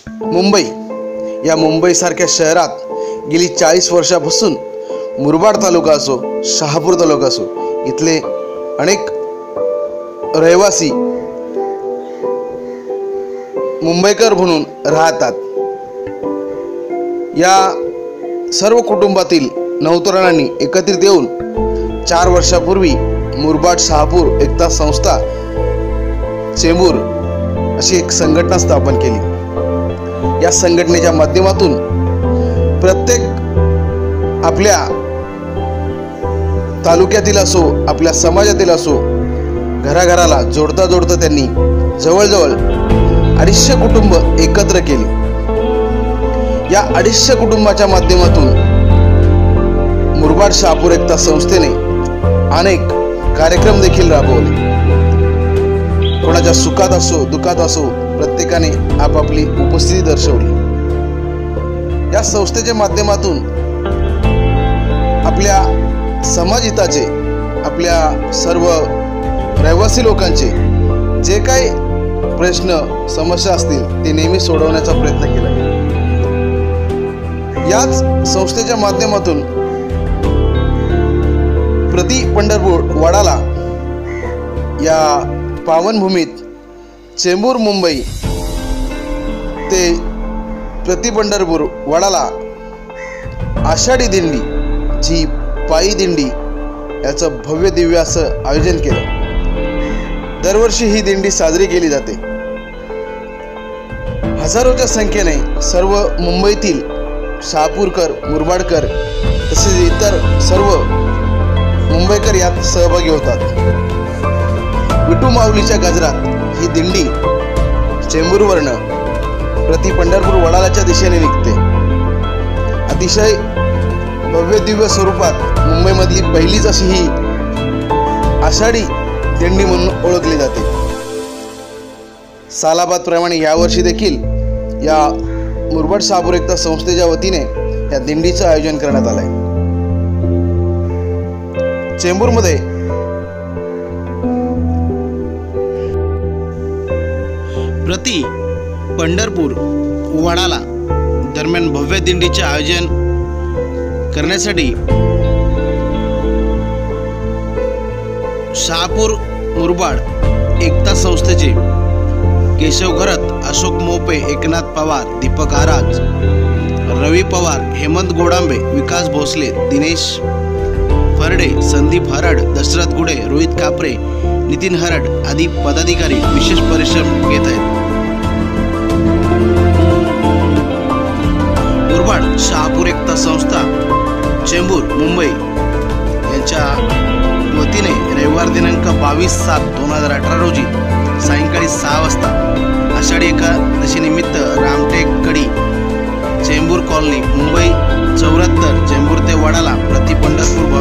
मुंबई या मुंबईसारख्या शहरात गेली 40 वर्षापासून मुरबाड तालुका असो, शहापूर तालुका असो, इथले अनेक रहिवासी मुंबईकर म्हणून राहतात। या सर्व कुटुंबातील 9 तरुणांनी एकत्रित येऊन 4 वर्षापूर्वी मुरबाड शहापूर एकता संस्था चेंबूर अशी एक संघटना स्थापन केली। या संघटनेच्या माध्यमातून प्रत्येक आपल्या तालुक्यातील असो, आपल्या समाजातील असो, घराघराला जोडता जोडता त्यांनी जवळजवळ 250 कुटुंब एकत्र केली। या 250 कुटुंबाच्या माध्यमातून मुरबाड शहापूर एकता संस्थेने अनेक कार्यक्रम देखील राबवले। कोणाच्या सुखात असो, दुःखात असो, प्रत्येकाने आपापली उपस्थिती दर्शवली। या संस्थेच्या माध्यमातून आपल्या समाजहिताचे, आपल्या सर्व रहिवासी लोकांचे जे काही प्रश्न समस्या असतील ते नेहमी सोडवण्याचा प्रयत्न केला। याच संस्थेच्या माध्यमातून प्रति पंढरपूर वडाला या पावनभूमीत चेंबूर मुंबई ते प्रति पंढरपूर वडाला आषाढी दिंडी, जी पायी दिंडी, याचं भव्य दिव्य असं आयोजन केलं। दरवर्षी ही दिंडी साजरी केली जाते। हजारोच्या संख्येने सर्व मुंबईतील शहापूरकर, मुरबाडकर तसेच इतर सर्व मुंबईकर यात सहभागी होतात। विठू माऊलीच्या गजरात ही दिंडी चेंबूरवरनं प्रति पंढरपूर वडालाच्या दिशेने निघते। अतिशय भव्य दिव्य स्वरूपात मुंबईमधली पहिलीच अशी ही आषाढी दिंडी म्हणून ओळखली जाते। सालाबादप्रमाणे यावर्षी देखील या मुरबाड शहापूर एकता संस्थेच्या वतीने या दिंडीचं आयोजन करण्यात आलंय। चेंबूरमध्ये प्रति पंढरपूर वडाला दरम्यान भव्य दिंडीचे आयोजन करण्यासाठी शहापूर मुरबाड एकता संस्थेचे केशव घरत, अशोक मोपे, एकनाथ पवार, दीपक आराज, रवी पवार, हेमंत गोडांबे, विकास भोसले, दिनेश फरडे, संदीप हरड, दशरथ गुडे, रोहित कापरे, नितीन हरड आदी पदाधिकारी विशेष परिश्रम घेत आहेत। मुरबाड शहापूर एकता संस्था चेंबूर मुंबई यांच्या वतीने रविवार दिनांक 22/7/2018 रोजी सायंकाळी 6 वाजता आषाढी एकादशीनिमित्त रामटेक कडी, चेंबूर कॉलनी, मुंबई 74 चेंबूर ते वडाला प्रति पंढरपूर